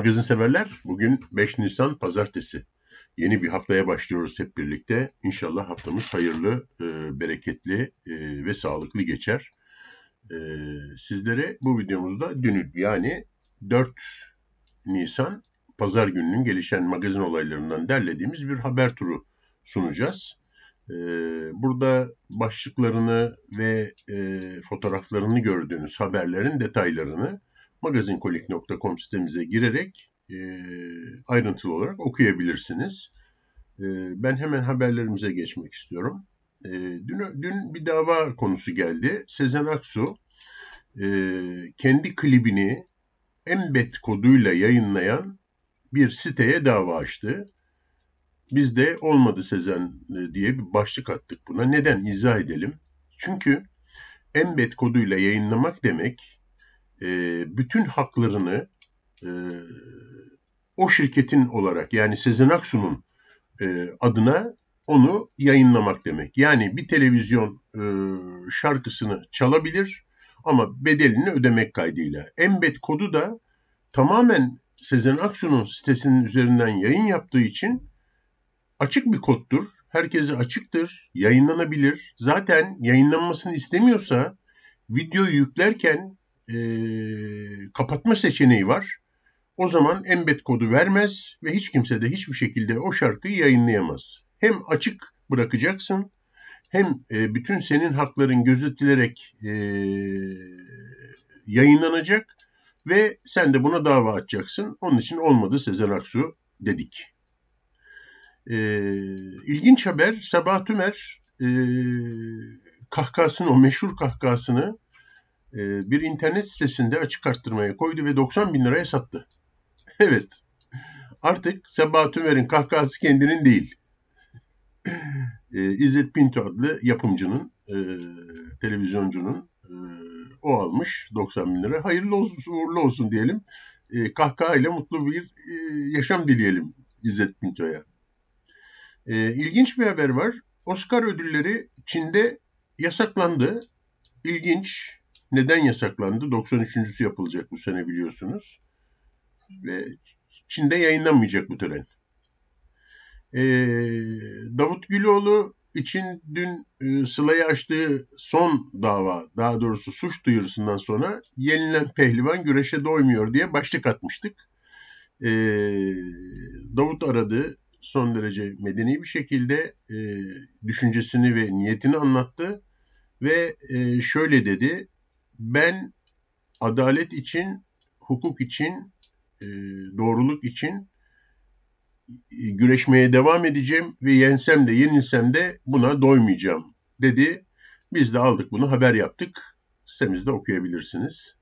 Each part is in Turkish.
Magazin severler, bugün 5 Nisan Pazartesi. Yeni bir haftaya başlıyoruz hep birlikte. İnşallah haftamız hayırlı, bereketli ve sağlıklı geçer. E, Sizlere bu videomuzda dün yani 4 Nisan Pazar gününün gelişen magazin olaylarından derlediğimiz bir haber turu sunacağız. Burada başlıklarını ve fotoğraflarını gördüğünüz haberlerin detaylarını magazinkolik.com sitemize girerek ayrıntılı olarak okuyabilirsiniz. Ben hemen haberlerimize geçmek istiyorum. Dün bir dava konusu geldi. Sezen Aksu kendi klibini Embed koduyla yayınlayan bir siteye dava açtı. Biz de olmadı Sezen diye bir başlık attık buna. Neden? İzah edelim. Çünkü Embed koduyla yayınlamak demek bütün haklarını o şirketin olarak yani Sezen Aksu'nun adına onu yayınlamak demek. Yani bir televizyon şarkısını çalabilir ama bedelini ödemek kaydıyla. Embed kodu da tamamen Sezen Aksu'nun sitesinin üzerinden yayın yaptığı için açık bir koddur. Herkese açıktır, yayınlanabilir. Zaten yayınlanmasını istemiyorsa videoyu yüklerken kapatma seçeneği var. O zaman embed kodu vermez ve hiç kimse de hiçbir şekilde o şarkıyı yayınlayamaz. Hem açık bırakacaksın hem bütün senin hakların gözetilerek yayınlanacak ve sen de buna dava açacaksın. Onun için olmadı Sezen Aksu dedik. İlginç haber, Sabah Tümer kahkahasını, o meşhur kahkahasını bir internet sitesinde açık arttırmaya koydu ve 90 bin liraya sattı. Evet, artık Sabah Tümer'in kahkahası kendinin değil. İzzet Pinto adlı yapımcının, televizyoncunun o almış 90 bin lira. Hayırlı olsun, uğurlu olsun diyelim. Kahkahayla mutlu bir yaşam dileyelim İzzet Pinto'ya. İlginç bir haber var. Oscar ödülleri Çin'de yasaklandı. İlginç. Neden yasaklandı? 93.'sü yapılacak bu sene biliyorsunuz. Ve Çin'de yayınlanmayacak bu tören. Davut Güloğlu için dün Sıla'ya açtığı son dava, daha doğrusu suç duyurusundan sonra yenilen pehlivan güreşe doymuyor diye başlık atmıştık. Davut aradı. Son derece medeni bir şekilde düşüncesini ve niyetini anlattı ve şöyle dedi: ben adalet için, hukuk için, doğruluk için güreşmeye devam edeceğim ve yensem de yenilsem de buna doymayacağım dedi. Biz de aldık bunu, haber yaptık. Sitemizde okuyabilirsiniz.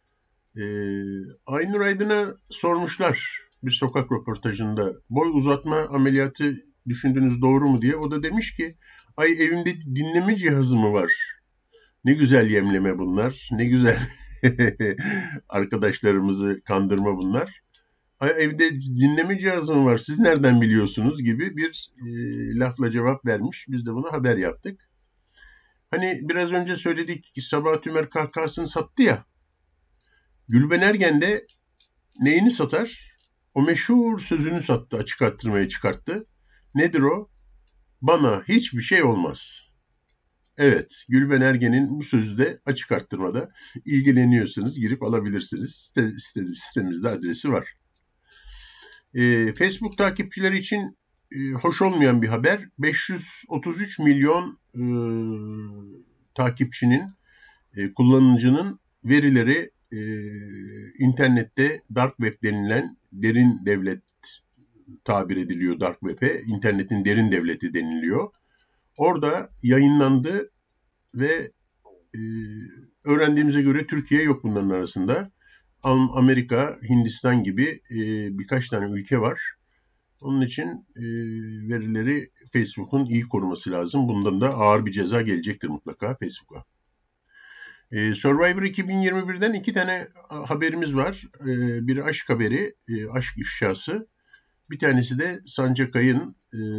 Aynur Aydın'a sormuşlar bir sokak röportajında, boy uzatma ameliyatı düşündünüz doğru mu diye. O da demiş ki, ay evimde dinleme cihazı mı var? Ne güzel yemleme bunlar, ne güzel arkadaşlarımızı kandırma bunlar. Ay evde dinleme cihazı mı var, siz nereden biliyorsunuz gibi bir lafla cevap vermiş. Biz de bunu haber yaptık. Hani biraz önce söyledik ki Sabah Tümer kahkahasını sattı ya. Gülben Ergen de neyini satar? O meşhur sözünü sattı, açık arttırmaya çıkarttı. Nedir o? Bana hiçbir şey olmaz. Evet, Gülben Ergen'in bu sözü de açık arttırmada. İlgileniyorsanız girip alabilirsiniz. Sitemizde adresi var. Facebook takipçileri için hoş olmayan bir haber. 533 milyon takipçinin, kullanıcının verileri internette dark web denilen derin devlet tabir ediliyor dark web'e. İnternetin derin devleti deniliyor. Orada yayınlandı ve öğrendiğimize göre Türkiye yok bunların arasında. Amerika, Hindistan gibi birkaç tane ülke var. Onun için verileri Facebook'un iyi koruması lazım. Bundan da ağır bir ceza gelecektir mutlaka Facebook'a. Survivor 2021'den 2 tane haberimiz var. Biri aşk haberi, aşk ifşası. Bir tanesi de Sancak Ay'ın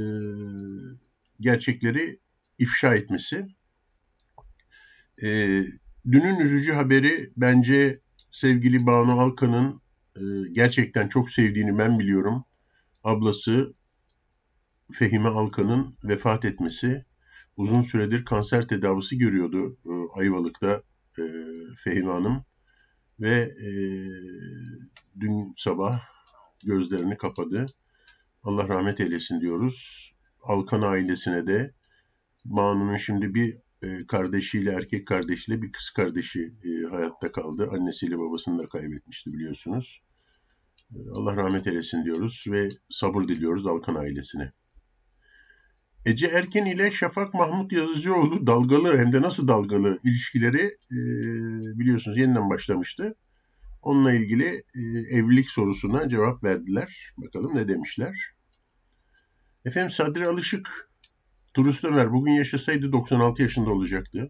gerçekleri ifşa etmesi. Dünün üzücü haberi bence sevgili Banu Alkan'ın gerçekten çok sevdiğini ben biliyorum. Ablası Fehime Alkan'ın vefat etmesi. Uzun süredir kanser tedavisi görüyordu Ayvalık'ta Fehime Hanım. Ve dün sabah gözlerini kapadı. Allah rahmet eylesin diyoruz. Alkan ailesine de, Banu'nun şimdi bir kardeşiyle, erkek kardeşiyle bir kız kardeşi hayatta kaldı. Annesiyle babasını da kaybetmişti biliyorsunuz. Allah rahmet eylesin diyoruz ve sabır diliyoruz Alkan ailesine. Ece Erken ile Şafak Mahmut Yazıcıoğlu dalgalı, hem de nasıl dalgalı ilişkileri biliyorsunuz yeniden başlamıştı. Onunla ilgili evlilik sorusuna cevap verdiler. Bakalım ne demişler. Efendim, Sadri Alışık, Turist Ömer bugün yaşasaydı 96 yaşında olacaktı.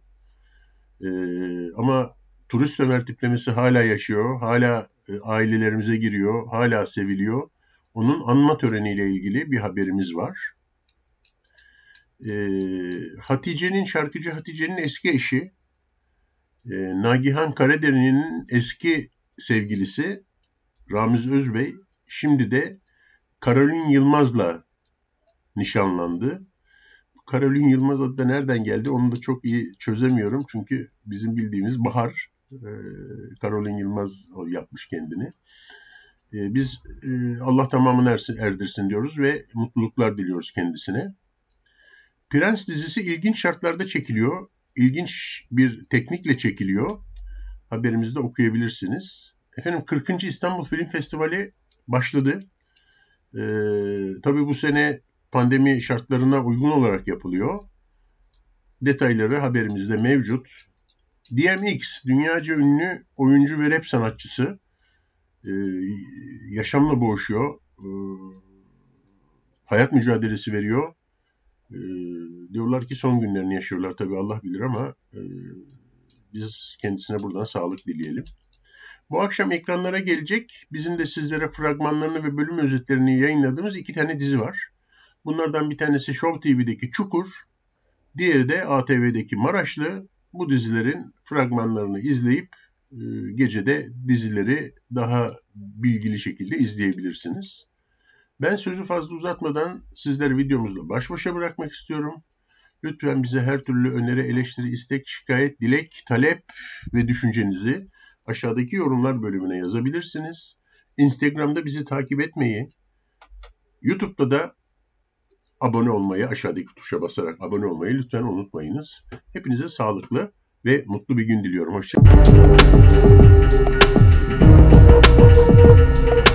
Ama Turist Ömer tiplemesi hala yaşıyor. Hala ailelerimize giriyor. Hala seviliyor. Onun anma töreniyle ilgili bir haberimiz var. Şarkıcı Hatice'nin eski eşi, Nagihan Karadeni'nin eski sevgilisi Ramiz Özbey, şimdi de Karolin Yılmaz'la nişanlandı. Karolin Yılmaz adı da nereden geldi onu da çok iyi çözemiyorum. Çünkü bizim bildiğimiz Bahar, Karolin Yılmaz yapmış kendini. Biz Allah tamamını erdirsin diyoruz ve mutluluklar diliyoruz kendisine. Prens dizisi ilginç şartlarda çekiliyor. İlginç bir teknikle çekiliyor. Haberimizde okuyabilirsiniz. Efendim, 40. İstanbul Film Festivali başladı. Tabii bu sene pandemi şartlarına uygun olarak yapılıyor. Detayları haberimizde mevcut. DMX, dünyaca ünlü oyuncu ve rap sanatçısı, yaşamla boğuşuyor. Hayat mücadelesi veriyor. Diyorlar ki son günlerini yaşıyorlar, tabii Allah bilir ama biz kendisine buradan sağlık dileyelim. Bu akşam ekranlara gelecek, bizim de sizlere fragmanlarını ve bölüm özetlerini yayınladığımız 2 tane dizi var. Bunlardan bir tanesi Show TV'deki Çukur, diğeri de ATV'deki Maraşlı. Bu dizilerin fragmanlarını izleyip gecede dizileri daha bilgili şekilde izleyebilirsiniz. Ben sözü fazla uzatmadan sizleri videomuzla baş başa bırakmak istiyorum. Lütfen bize her türlü öneri, eleştiri, istek, şikayet, dilek, talep ve düşüncenizi aşağıdaki yorumlar bölümüne yazabilirsiniz. Instagram'da bizi takip etmeyi, YouTube'da da abone olmayı, aşağıdaki tuşa basarak abone olmayı lütfen unutmayınız. Hepinize sağlıklı ve mutlu bir gün diliyorum. Hoşça kalın.